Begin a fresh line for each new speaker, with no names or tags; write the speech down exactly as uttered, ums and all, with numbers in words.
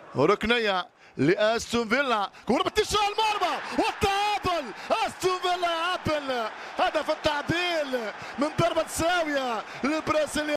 ركنيه لاستون فيلا، كره باتجاه المرمى والتعادل. استون فيلا يعدل، هدف التعديل من ضربه زاويه للبرازيلي.